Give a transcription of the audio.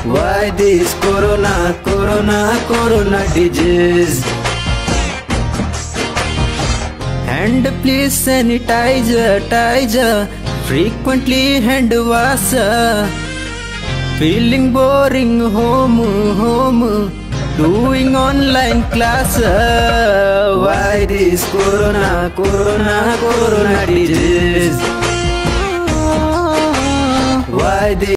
Why this corona, corona, corona disease? And please sanitize, frequently hand wash. Feeling boring home, doing online class. Why this corona, corona, corona disease? Why this